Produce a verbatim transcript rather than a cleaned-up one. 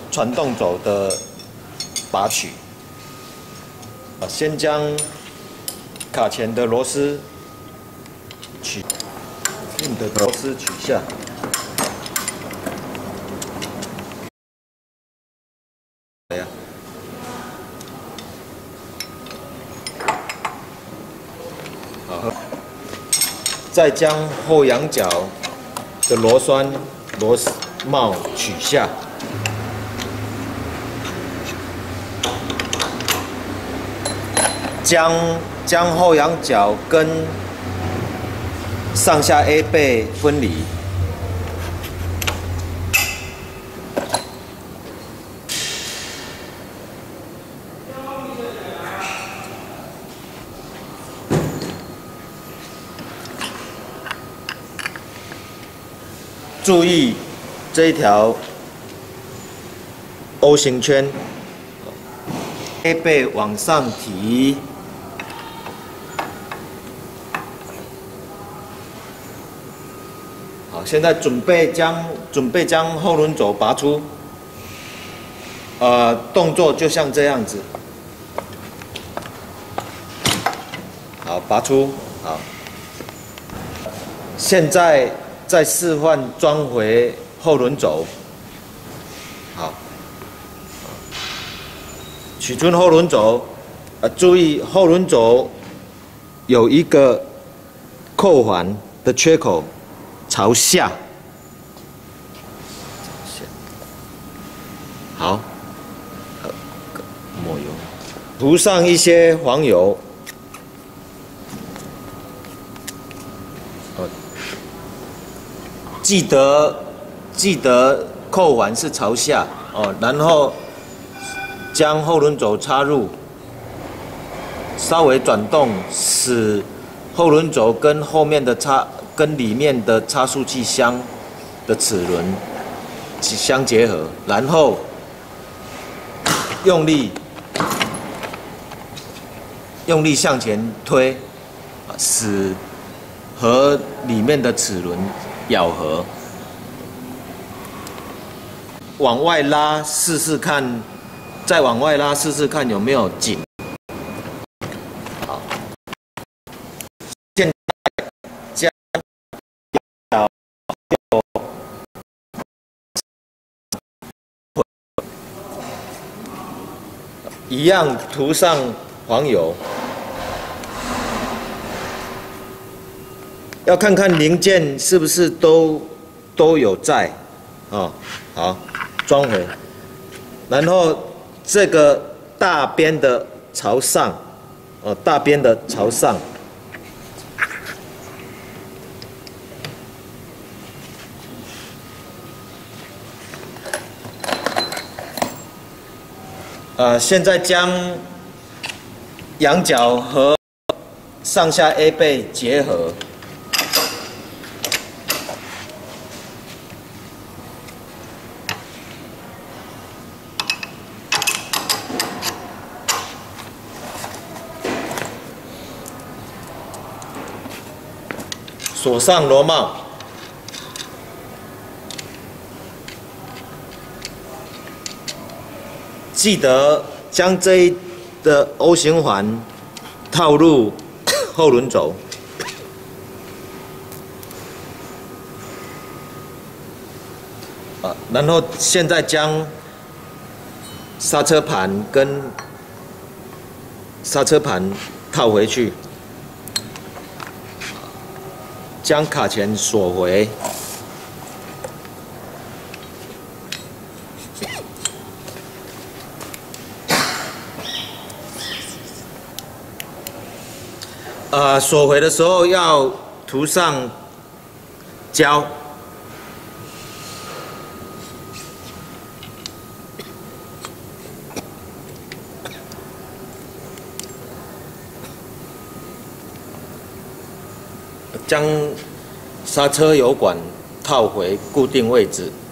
传动轴的拔取。啊，先将卡钳的螺丝取，硬的螺丝取下。哎呀，好，再将后仰角的螺栓螺丝帽取下。 将将后仰角跟上下 A 背分离，注意这一条 O 型圈 ，A 背往上提。 好，现在准备将准备将后轮轴拔出，呃，动作就像这样子。好，拔出，好。现在再示范装回后轮轴。好，取出后轮轴，呃，注意后轮轴有一个扣环的缺口。 朝下，好，抹油，涂上一些黄油，哦，记得记得扣环是朝下哦，然后将后轮轴插入，稍微转动，使后轮轴跟后面的插。 跟里面的差速器相的齿轮相结合，然后用力用力向前推，使和里面的齿轮咬合。往外拉试试看，再往外拉试试看有没有紧。好，现在将。 一样涂上黄油，要看看零件是不是都都有在，哦，好，装回，然后这个大边的朝上，哦，大边的朝上。 呃，现在将仰角和上下 A 背结合，锁上螺帽。 记得将这一的 O 型环套入后轮轴，啊，然后现在将刹车盘跟刹车盘套回去，将卡钳锁回。 呃，锁回的时候要涂上胶，将刹车油管套回固定位置。